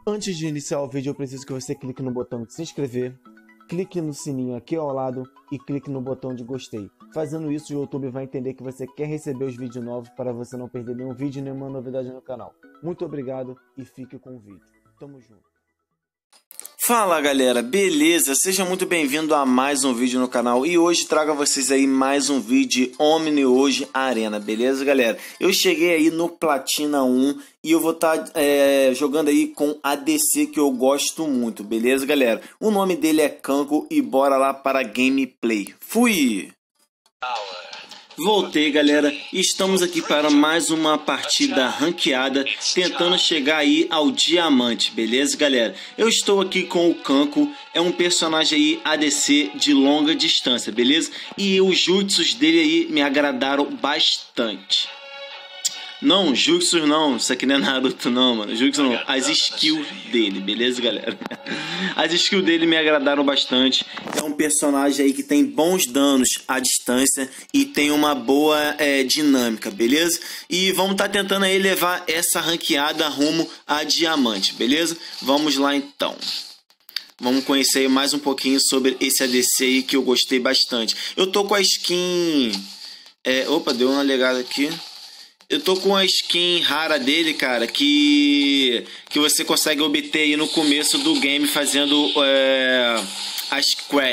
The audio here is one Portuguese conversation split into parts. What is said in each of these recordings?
Antes de iniciar o vídeo, eu preciso que você clique no botão de se inscrever, clique no sininho aqui ao lado e clique no botão de gostei. Fazendo isso, o YouTube vai entender que você quer receber os vídeos novos para você não perder nenhum vídeo e nenhuma novidade no canal. Muito obrigado e fique com o vídeo. Tamo junto. Fala galera, beleza? Seja muito bem-vindo a mais um vídeo no canal e hoje trago a vocês aí mais um vídeo de Omni hoje Arena, beleza galera? Eu cheguei aí no Platina 1 e eu vou estar jogando aí com ADC que eu gosto muito, beleza galera? O nome dele é Kanko e bora lá para a gameplay. Fui! Voltei galera, estamos aqui para mais uma partida ranqueada, tentando chegar aí ao diamante, beleza galera? Eu estou aqui com o Kanko, é um personagem aí ADC de longa distância, beleza? E os jutsus dele aí me agradaram bastante. Não, jutsu não, isso aqui não é Naruto não, mano, jutsu não, as skills dele, beleza galera? As skills dele me agradaram bastante, é um personagem aí que tem bons danos à distância e tem uma boa dinâmica, beleza? E vamos estar tentando aí levar essa ranqueada rumo a diamante, beleza? Vamos lá então. Vamos conhecer aí mais um pouquinho sobre esse ADC aí que eu gostei bastante. Eu tô com a skin... Opa, deu uma legada aqui. Eu tô com a skin rara dele, cara, que você consegue obter aí no começo do game fazendo as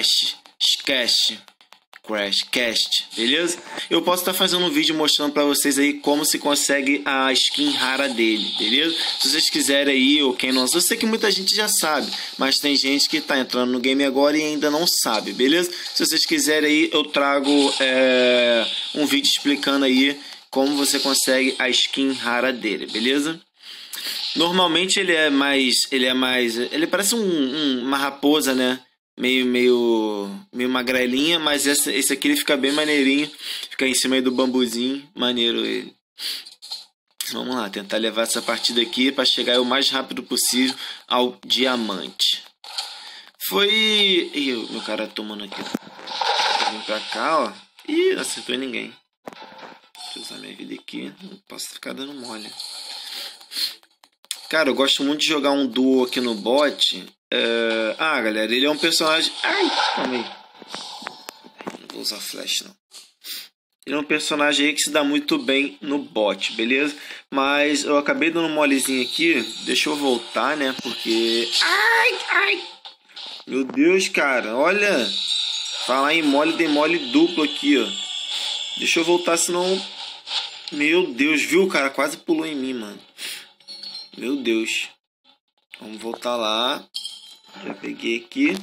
cast, beleza? Eu posso estar fazendo um vídeo mostrando pra vocês aí como se consegue a skin rara dele, beleza? Se vocês quiserem aí, ou quem não... Eu sei que muita gente já sabe, mas tem gente que tá entrando no game agora e ainda não sabe, beleza? Se vocês quiserem aí, eu trago um vídeo explicando aí como você consegue a skin rara dele, beleza? Normalmente ele parece uma raposa, né? Meio magrelinha, mas esse aqui ele fica bem maneirinho, fica em cima aí do bambuzinho, maneiro ele. Vamos lá, tentar levar essa partida aqui para chegar o mais rápido possível ao diamante. Ih, meu cara tomando aqui. Vem pra cá, ó. Ih, não acertou ninguém. Deixa eu usar minha vida aqui. Não posso ficar dando mole. Cara, eu gosto muito de jogar um duo aqui no bot. Galera, ele é um personagem... Ai, calma aí. Não vou usar flash, não. Ele é um personagem aí que se dá muito bem no bot, beleza? Mas eu acabei dando um molezinho aqui. Deixa eu voltar, né? Porque... Ai! Meu Deus, cara. Olha. Falar em mole, dei mole duplo aqui, ó. Deixa eu voltar, senão... Meu Deus, viu, cara? Quase pulou em mim, mano. Meu Deus. Vamos voltar lá. Já peguei aqui.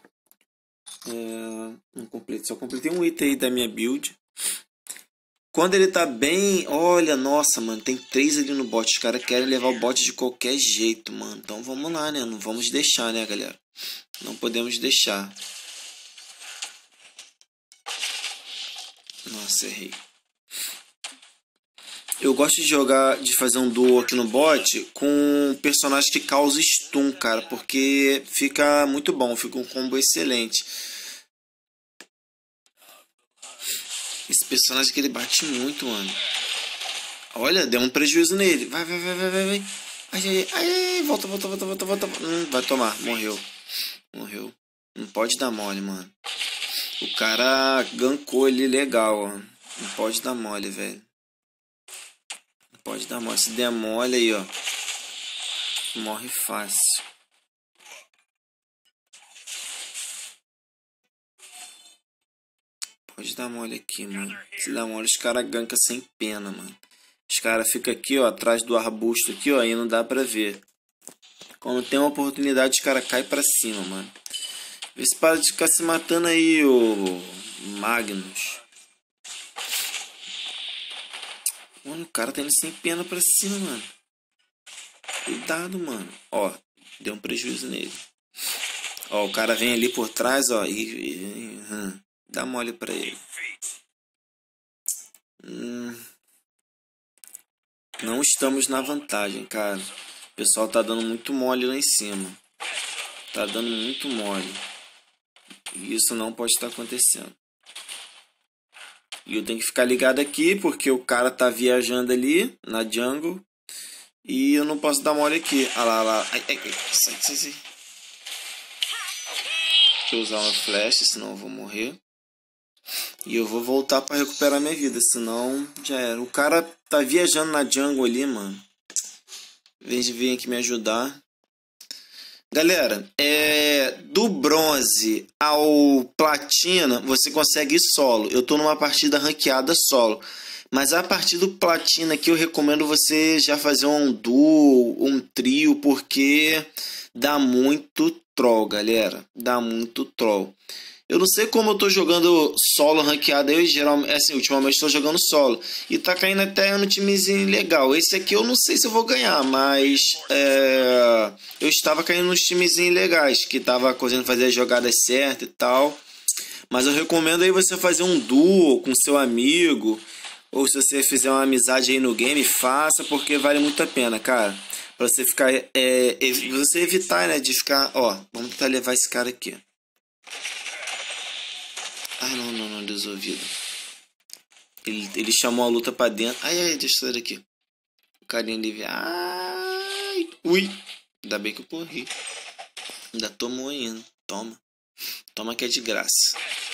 Não completei. Só completei um item aí da minha build. Quando ele tá bem... Olha, nossa, mano. Tem 3 ali no bot. Os caras querem levar o bot de qualquer jeito, mano. Então vamos lá, né? Não vamos deixar, né, galera? Não podemos deixar. Nossa, errei. Eu gosto de fazer um duo aqui no bot com personagens que causam stun, cara, porque fica muito bom, fica um combo excelente. Esse personagem que ele bate muito, mano. Olha, deu um prejuízo nele. Vai. Ai, volta. Vai tomar, morreu. Não pode dar mole, mano. O cara gankou ele legal, ó. Não pode dar mole, velho. Pode dar mole. Se der mole aí, ó. Morre fácil. Pode dar mole aqui, mano. Se der mole, os caras gankam sem pena, mano. Os caras ficam aqui, ó. Atrás do arbusto aqui, ó. E não dá pra ver. Quando tem uma oportunidade, os caras caem pra cima, mano. Vê se para de ficar se matando aí, ô Magnus. Mano, o cara tá indo sem pena pra cima, mano. Cuidado, mano. Ó, deu um prejuízo nele. Ó, o cara vem ali por trás, ó. Dá mole pra ele. Não estamos na vantagem, cara. O pessoal tá dando muito mole lá em cima. Tá dando muito mole. E isso não pode estar acontecendo. E eu tenho que ficar ligado aqui, porque o cara tá viajando ali na jungle. E eu não posso dar mole aqui. Ah lá, lá. Ai, ai, ai. Sai. Deixa eu usar uma flash, senão eu vou morrer. E eu vou voltar pra recuperar minha vida, senão já era. O cara tá viajando na jungle ali, mano. Em vez de vir aqui me ajudar. Galera, do bronze ao platina, você consegue ir solo. Eu tô numa partida ranqueada solo. Mas a partir do platina aqui, eu recomendo você já fazer um duo, um trio, porque dá muito troll, galera. Dá muito troll. Eu não sei como eu tô jogando solo ranqueado. Eu geralmente, assim, ultimamente estou jogando solo. E tá caindo até no timezinho legal. Esse aqui eu não sei se eu vou ganhar, mas eu estava caindo nos timezinhos legais, que tava conseguindo fazer as jogadas certas e tal. Mas eu recomendo aí você fazer um duo com seu amigo. Ou se você fizer uma amizade aí no game, faça, porque vale muito a pena, cara. Pra você ficar. Você evitar, né? De ficar. Ó, vamos tentar levar esse cara aqui. Ah, não, resolvido. Ele chamou a luta pra dentro. Ai, deixa eu sair daqui. O carinha ali. Ai, ui. Ainda bem que eu corri. Ainda tomou ainda. Toma que é de graça.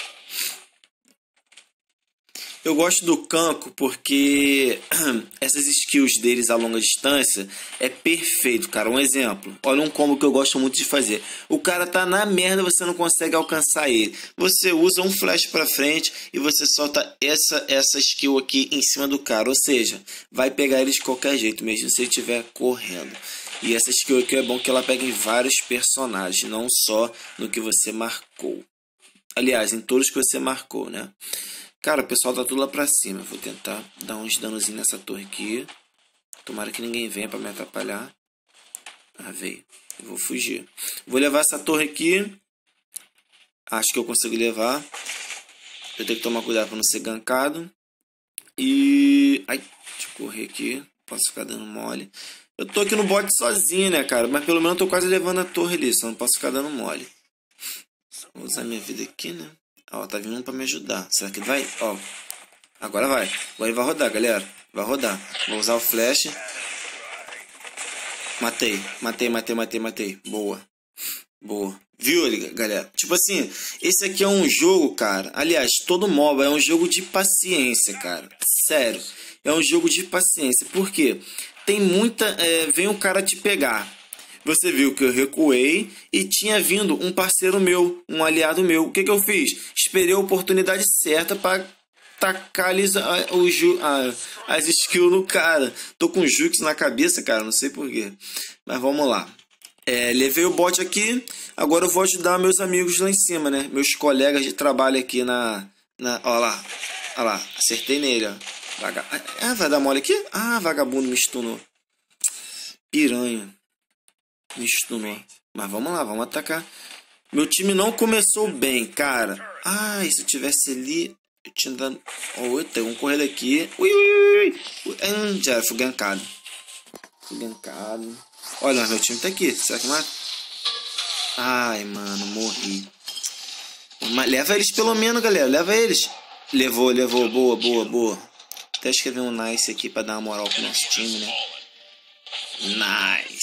Eu gosto do Kanko porque essas skills deles a longa distância é perfeito, cara. Um exemplo. Olha um combo que eu gosto muito de fazer. O cara tá na merda, você não consegue alcançar ele. Você usa um flash pra frente e você solta essa skill aqui em cima do cara. Ou seja, vai pegar ele de qualquer jeito, mesmo se ele estiver correndo. E essa skill aqui é bom que ela pega em vários personagens, não só no que você marcou. Aliás, em todos que você marcou, né? Cara, o pessoal tá tudo lá pra cima. Vou tentar dar uns danozinhos nessa torre aqui. Tomara que ninguém venha pra me atrapalhar. Ah, veio. Eu vou fugir. Vou levar essa torre aqui. Acho que eu consigo levar. Eu tenho que tomar cuidado pra não ser gankado. E... ai, deixa eu correr aqui. Posso ficar dando mole. Eu tô aqui no bot sozinho, né, cara? Mas pelo menos eu tô quase levando a torre ali. Só não posso ficar dando mole. Vou usar minha vida aqui, né? Ó, tá vindo pra me ajudar. Será que vai? Ó, agora vai. Agora ele vai rodar, galera. Vai rodar. Vou usar o flash. Matei. Boa. Viu, galera? Tipo assim, esse aqui é um jogo, cara. Aliás, todo MOBA é um jogo de paciência, cara. Sério. É um jogo de paciência. Por quê? Tem muita... vem o cara te pegar. Você viu que eu recuei e tinha vindo um parceiro meu, um aliado meu. O que eu fiz? Esperei a oportunidade certa para tacar as skills no cara. Tô com Jux na cabeça, cara, não sei porquê. Mas vamos lá. Levei o bot aqui, agora eu vou ajudar meus amigos lá em cima, né? Meus colegas de trabalho aqui Ó lá, acertei nele, ó. Vai dar mole aqui? Ah, vagabundo me stunou. Piranha. Me stunou. Mas vamos lá, vamos atacar. Meu time não começou bem, cara. Ah, e se eu tivesse ali... Eu tinha dado... Oh, tem um correndo aqui. Ui. Já fui gankado. Olha, meu time tá aqui. Será que mata? Ai, mano, morri. Mas leva eles pelo menos, galera. Leva eles. Levou. Boa. Até escrever um nice aqui pra dar uma moral pro nosso time, né? Nice.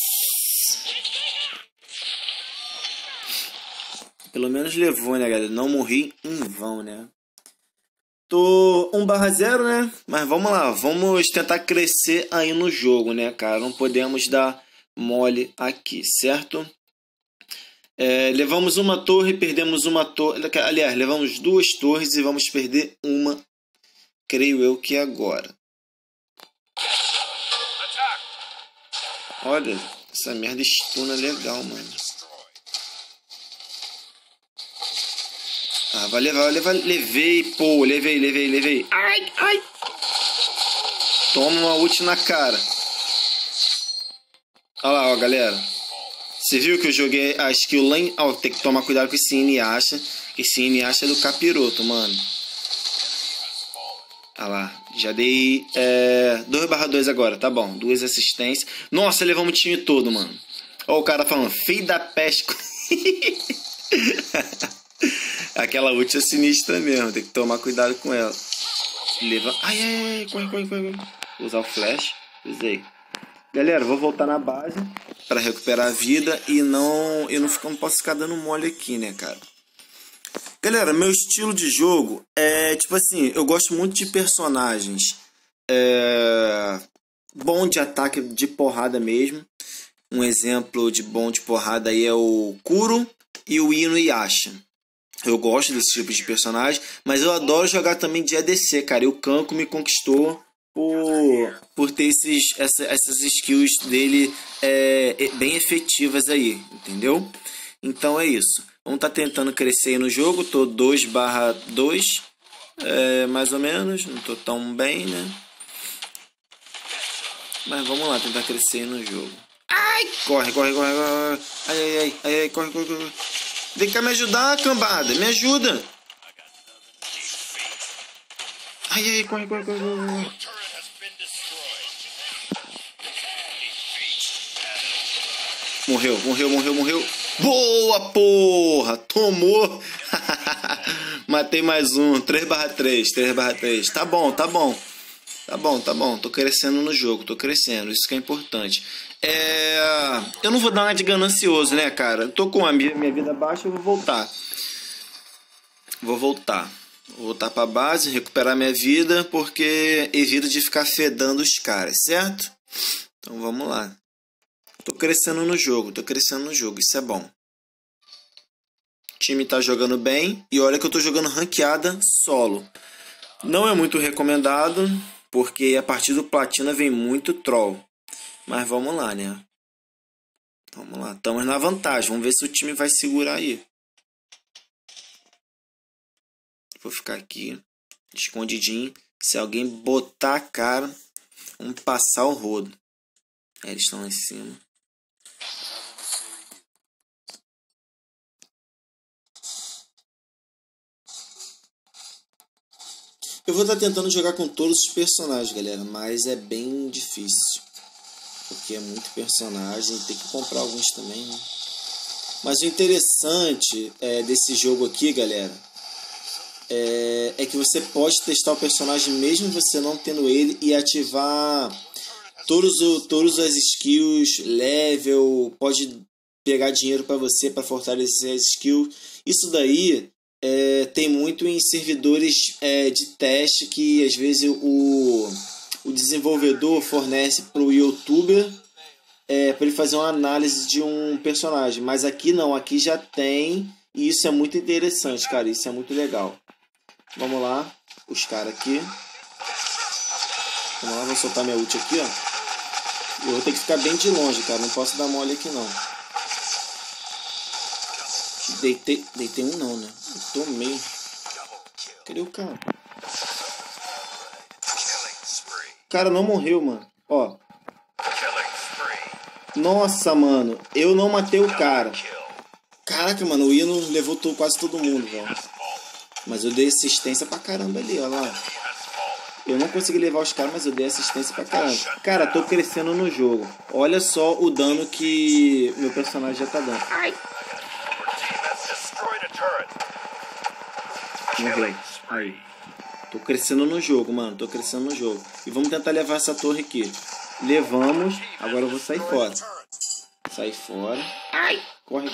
Pelo menos levou, né, galera? Não morri em vão, né? Tô 1/0, né? Mas vamos lá. Vamos tentar crescer aí no jogo, né, cara? Não podemos dar mole aqui, certo? Levamos uma torre, perdemos uma torre. Aliás, levamos 2 torres e vamos perder uma. Creio eu que agora. Olha, essa merda stuna legal, mano. Ah, vai levar. Levei, pô, levei. Ai. Toma uma ult na cara. Olha lá, ó, galera. Você viu que eu joguei a skill lá em... Ó, tem que tomar cuidado com esse Inuyasha. Esse Inuyasha é do capiroto, mano. Olha lá. Já dei 2/2 agora, tá bom. 2 assistências. Nossa, levamos o time todo, mano. Ó o cara falando, filho da pesca. Aquela ult é sinistra mesmo, tem que tomar cuidado com ela. Ai, corre. Vou usar o flash. Usei. Galera, vou voltar na base para recuperar a vida e não posso ficar dando mole aqui, né, cara? Galera, meu estilo de jogo é tipo assim, eu gosto muito de personagens bom de ataque de porrada mesmo. Um exemplo de bom de porrada aí é o Kuro e o Inuyasha. Eu gosto desse tipo de personagem, mas eu adoro jogar também de ADC, cara. E o Kanko me conquistou por ter essas skills dele bem efetivas aí, entendeu? Então é isso. Vamos estar tentando crescer aí no jogo. Tô 2/2, mais ou menos. Não tô tão bem, né? Mas vamos lá, tentar crescer aí no jogo. Ai, corre. Ai, corre. Vem cá me ajudar, cambada. Me ajuda. Ai, corre. Morreu. Boa, porra. Tomou. Matei mais um. 3/3. Tá bom. Tô crescendo no jogo. Isso que é importante. Eu não vou dar uma de ganancioso, né, cara? Eu tô com a minha vida baixa, eu vou voltar. Vou voltar pra base, recuperar minha vida, porque evito de ficar fedando os caras, certo? Então vamos lá. Tô crescendo no jogo, isso é bom. O time tá jogando bem, e olha que eu tô jogando ranqueada solo. Não é muito recomendado, porque a partir do platina vem muito troll. Mas vamos lá, né? Vamos lá, estamos na vantagem. Vamos ver se o time vai segurar aí. Vou ficar aqui, escondidinho. Se alguém botar a cara, vamos passar o rodo. Eles estão lá em cima. Eu vou estar tentando jogar com todos os personagens, galera. Mas é bem difícil. Porque é muito personagem, tem que comprar alguns também, né? Mas o interessante desse jogo aqui, galera, é que você pode testar o personagem mesmo você não tendo ele e ativar todas as skills, level, pode pegar dinheiro para você para fortalecer as skills. Isso daí tem muito em servidores de teste que às vezes o desenvolvedor fornece para o youtuber para ele fazer uma análise de um personagem. Mas aqui não, aqui já tem. E isso é muito interessante, cara. Isso é muito legal. Vamos lá, os caras aqui. Vamos lá, vou soltar minha ult aqui, ó. Eu vou ter que ficar bem de longe, cara. Não posso dar mole aqui, não. Deitei um não, né? Eu tomei. Cadê o cara? O cara não morreu, mano. Ó. Nossa, mano. Eu não matei o cara. Caraca, mano. O Ino levou quase todo mundo, velho. Mas eu dei assistência pra caramba ali, ó lá. Eu não consegui levar os caras, mas eu dei assistência pra caramba. Cara, tô crescendo no jogo. Olha só o dano que meu personagem já tá dando. Ai! Morreu. Aí. Tô crescendo no jogo, mano. Tô crescendo no jogo. E vamos tentar levar essa torre aqui. Levamos. Agora eu vou sair fora. Sair fora. Ai! Corre.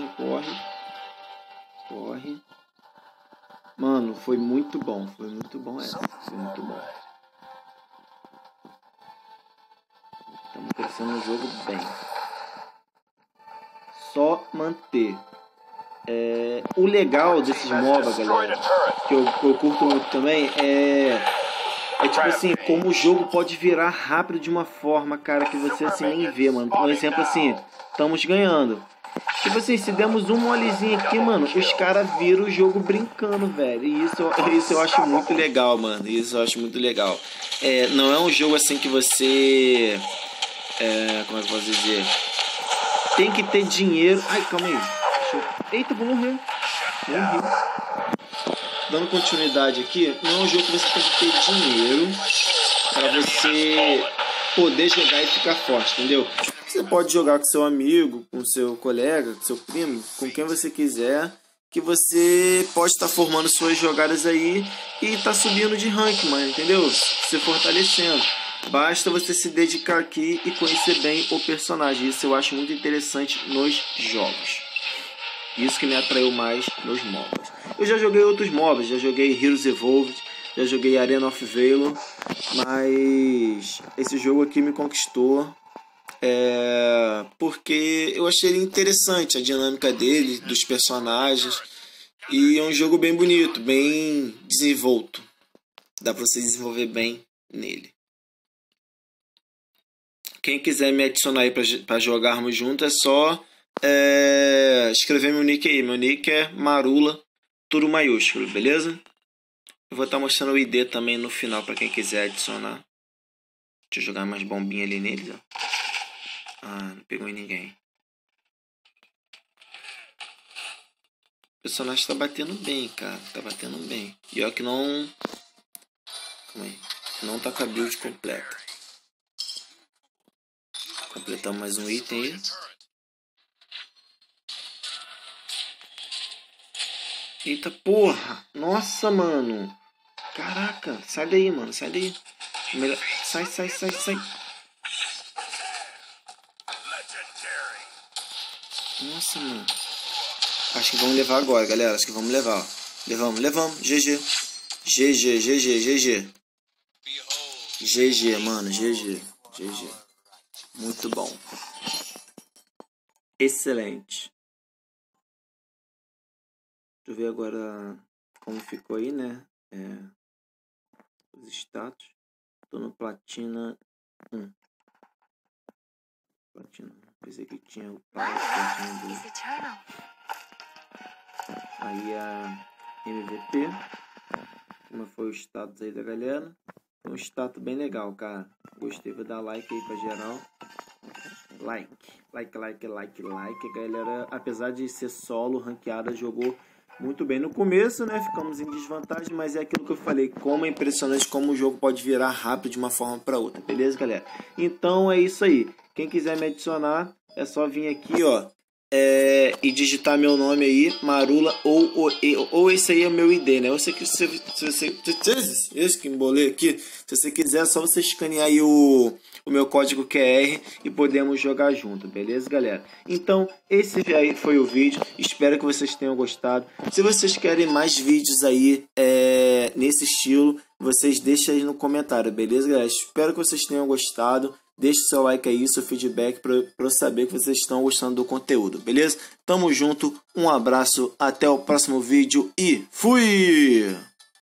Mano, foi muito bom. Foi muito bom essa. Foi muito bom. Estamos crescendo no jogo bem. Só manter. O legal desses MOBA, galera, que eu curto muito também, é tipo assim, como o jogo pode virar rápido de uma forma, cara, que você assim nem vê, mano. Um exemplo assim, estamos ganhando. Tipo assim, se demos um molezinho aqui, mano, os caras viram o jogo brincando, velho. E isso eu acho muito legal, mano. Isso eu acho muito legal. Não é um jogo assim que você... como é que eu posso dizer? Tem que ter dinheiro... Ai, calma aí. Eita, vou morrer. Morri. Dando continuidade aqui, não é um jogo que você tem que ter dinheiro pra você poder jogar e ficar forte, entendeu? Você pode jogar com seu amigo, com seu colega, com seu primo, com quem você quiser, que você pode estar formando suas jogadas aí e tá subindo de rank, mano, entendeu? Se fortalecendo. Basta você se dedicar aqui e conhecer bem o personagem. Isso eu acho muito interessante nos jogos. Isso que me atraiu mais nos MOBAs. Eu já joguei outros MOBAs, já joguei Heroes Evolved, já joguei Arena of Valor, mas esse jogo aqui me conquistou porque eu achei ele interessante, a dinâmica dele, dos personagens, e é um jogo bem bonito, bem desenvolto. Dá pra você desenvolver bem nele. Quem quiser me adicionar aí pra jogarmos juntos, é só escrever meu nick aí. Meu nick é Marula, tudo maiúsculo, beleza? Eu vou estar mostrando o ID também no final para quem quiser adicionar. Deixa eu jogar mais bombinha ali neles, ó. Ah, não pegou em ninguém. O personagem tá batendo bem, cara. Tá batendo bem. E ó que não... Calma aí. Não tá com a build completa. Completamos mais um item aí. Eita porra! Nossa, mano! Caraca! Sai daí, mano! Sai daí! Sai! Nossa, mano! Acho que vamos levar agora, galera. Acho que vamos levar, ó. Levamos! GG! GG, mano! GG! Muito bom! Excelente! Deixa eu ver agora como ficou aí, né? Os status. Tô no Platina 1. Platina. Pensei que tinha o Platina 2. Aí a MVP. Como foi o status aí da galera? Foi um status bem legal, cara. Gostei, vou dar like aí pra geral. Like. Galera, apesar de ser solo, ranqueada, jogou muito bem no começo, né? Ficamos em desvantagem, mas é aquilo que eu falei, como é impressionante como o jogo pode virar rápido de uma forma para outra, beleza, galera? Então é isso aí. Quem quiser me adicionar, é só vir aqui, ó, e digitar meu nome aí, Marula, ou esse aí é o meu ID, né? Esse que embolei aqui. Se você quiser, é só você escanear aí o meu código QR e podemos jogar junto, beleza, galera? Então, esse aí foi o vídeo. Espero que vocês tenham gostado. Se vocês querem mais vídeos aí nesse estilo, vocês deixem aí no comentário, beleza, galera? Espero que vocês tenham gostado. Deixe o seu like aí, seu feedback para eu saber que vocês estão gostando do conteúdo, beleza? Tamo junto, um abraço, até o próximo vídeo e fui!